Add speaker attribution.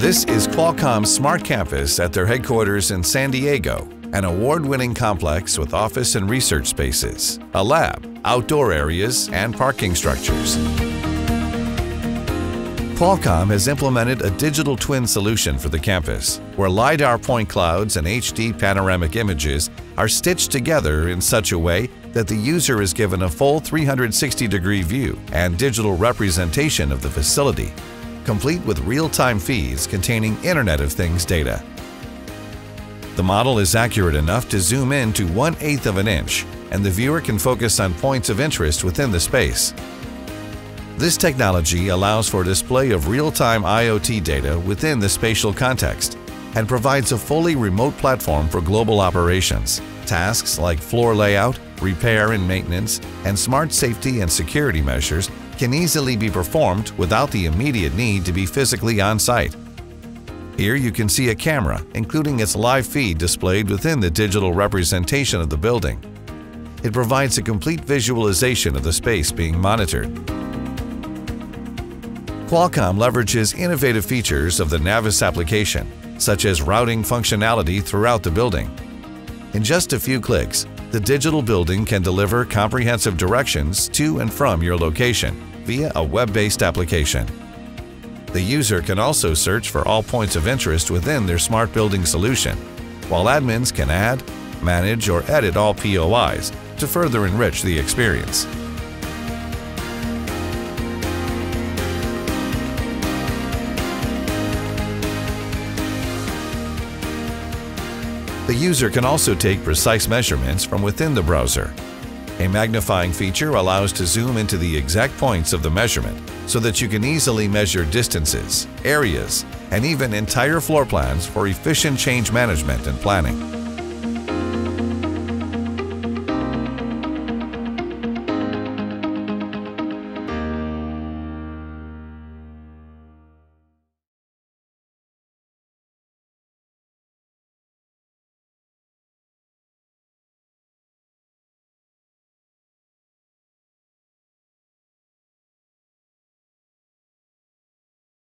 Speaker 1: This is Qualcomm's Smart Campus at their headquarters in San Diego, an award-winning complex with office and research spaces, a lab, outdoor areas, and parking structures. Qualcomm has implemented a digital twin solution for the campus, where LiDAR point clouds and HD panoramic images are stitched together in such a way that the user is given a full 360-degree view and digital representation of the facility, complete with real-time feeds containing Internet of Things data. The model is accurate enough to zoom in to 1/8 of an inch, and the viewer can focus on points of interest within the space. This technology allows for display of real-time IoT data within the spatial context and provides a fully remote platform for global operations. Tasks like floor layout, repair and maintenance, and smart safety and security measures can easily be performed without the immediate need to be physically on-site. Here you can see a camera, including its live feed displayed within the digital representation of the building. It provides a complete visualization of the space being monitored. Qualcomm leverages innovative features of the NavVis application, such as routing functionality throughout the building. In just a few clicks, the digital building can deliver comprehensive directions to and from your location via a web-based application. The user can also search for all points of interest within their smart building solution, while admins can add, manage, or edit all POIs to further enrich the experience. The user can also take precise measurements from within the browser. A magnifying feature allows to zoom into the exact points of the measurement so that you can easily measure distances, areas, and even entire floor plans for efficient change management and planning.